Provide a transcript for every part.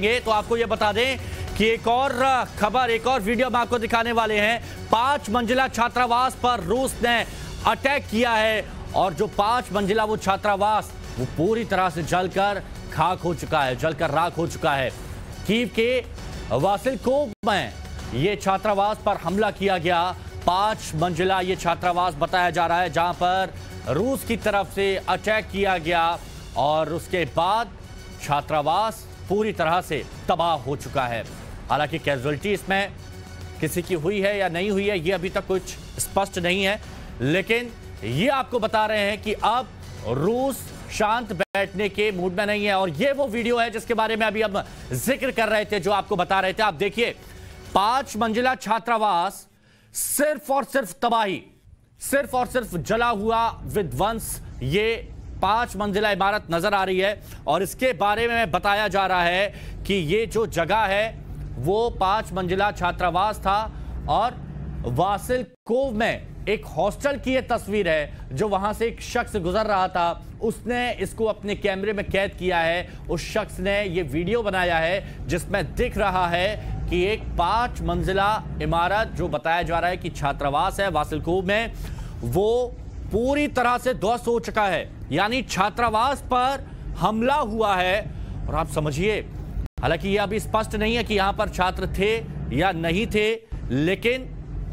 तो आपको यह बता दें कि एक और खबर, एक और वीडियो हम आपको दिखाने वाले हैं। 5 मंजिला छात्रावास पर रूस ने अटैक किया है और जो 5 मंजिला वो छात्रावास वो पूरी तरह से जलकर खाक हो चुका है, जलकर राख हो चुका है। कीव के वासिलकोव में ये छात्रावास पर हमला किया गया। 5 मंजिला ये छात्रावास बताया जा रहा है जहां पर रूस की तरफ से अटैक किया गया और उसके बाद छात्रावास पूरी तरह से तबाह हो चुका है। हालांकि कैजुअलिटी इसमें किसी की हुई है या नहीं हुई है ये अभी तक कुछ स्पष्ट नहीं है, लेकिन ये आपको बता रहे हैं कि अब रूस शांत बैठने के मूड में नहीं है। और ये वो वीडियो है जिसके बारे में अभी हम जिक्र कर रहे थे, जो आपको बता रहे थे। आप देखिए 5 मंजिला छात्रावास, सिर्फ और सिर्फ तबाही, सिर्फ और सिर्फ जला हुआ विध्वंस। ये 5 मंजिला इमारत नजर आ रही है और इसके बारे में बताया जा रहा है कि ये जो जगह है वो 5 मंजिला छात्रावास था और वासिलकोव में एक हॉस्टल की ये तस्वीर है जो वहां से एक शख्स गुजर रहा था, उसने इसको अपने कैमरे में कैद किया है। उस शख्स ने ये वीडियो बनाया है जिसमें दिख रहा है कि एक 5 मंजिला इमारत जो बताया जा रहा है कि छात्रावास है वासिलकोव में, वो पूरी तरह से ध्वस्त हो चुका है। यानी छात्रावास पर हमला हुआ है। और आप समझिए, हालांकि यह अभी स्पष्ट नहीं है कि यहां पर छात्र थे या नहीं थे, लेकिन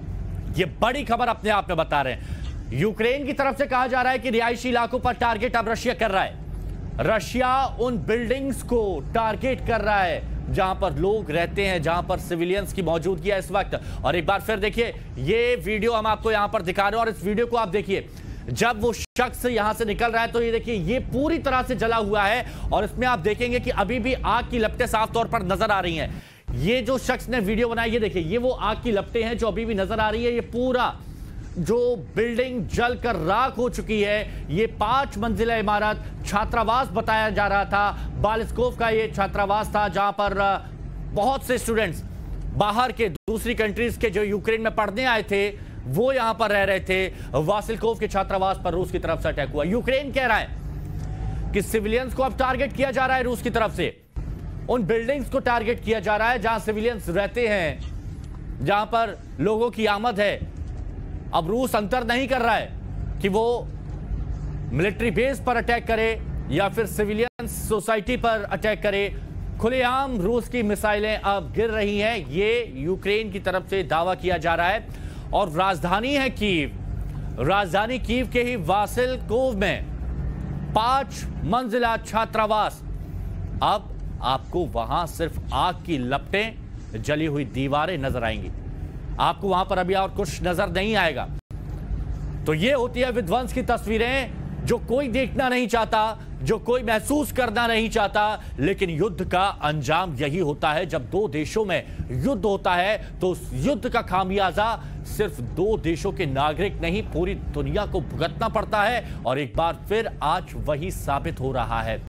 यह बड़ी खबर अपने आप में बता रहे हैं। यूक्रेन की तरफ से कहा जा रहा है कि रिहायशी इलाकों पर टारगेट अब रशिया कर रहा है। रशिया उन बिल्डिंग्स को टारगेट कर रहा है जहां पर लोग रहते हैं, जहां पर सिविलियंस की मौजूदगी है इस वक्त। और एक बार फिर देखिए, ये वीडियो हम आपको यहां पर दिखा रहे हैं और इस वीडियो को आप देखिए, जब वो शख्स यहां से निकल रहा है तो ये देखिए ये पूरी तरह से जला हुआ है और इसमें आप देखेंगे कि अभी भी आग की लपटें साफ तौर पर नजर आ रही हैं। ये जो शख्स ने वीडियो बनाई, ये देखिए, ये वो आग की लपटें हैं जो अभी भी नजर आ रही है। ये पूरा जो बिल्डिंग जलकर राख हो चुकी है। ये 5 मंजिला इमारत छात्रावास बताया जा रहा था, बालिस्कोव का ये छात्रावास था जहां पर बहुत से स्टूडेंट्स बाहर के, दूसरी कंट्रीज के जो यूक्रेन में पढ़ने आए थे वो यहां पर रह रहे थे। वासिलकोव के छात्रावास पर रूस की तरफ से अटैक हुआ। यूक्रेन कह रहा है कि सिविलियंस को अब टारगेट किया जा रहा है रूस की तरफ से, उन बिल्डिंग्स को टारगेट किया जा रहा है जहां सिविलियंस रहते हैं, जहां पर लोगों की आमद है। अब रूस अंतर नहीं कर रहा है कि वो मिलिट्री बेस पर अटैक करे या फिर सिविलियंस सोसाइटी पर अटैक करे। खुलेआम रूस की मिसाइलें अब गिर रही हैं, ये यूक्रेन की तरफ से दावा किया जा रहा है। और राजधानी है कीव, राजधानी कीव के ही वासिलकोव में 5 मंजिला छात्रावास। अब आपको वहां सिर्फ आग की लपटें, जली हुई दीवारें नजर आएंगी, आपको वहां पर अभी और कुछ नजर नहीं आएगा। तो ये होती है विध्वंस की तस्वीरें जो कोई देखना नहीं चाहता, जो कोई महसूस करना नहीं चाहता। लेकिन युद्ध का अंजाम यही होता है। जब 2 देशों में युद्ध होता है तो उस युद्ध का खामियाजा सिर्फ 2 देशों के नागरिक नहीं, पूरी दुनिया को भुगतना पड़ता है। और एक बार फिर आज वही साबित हो रहा है।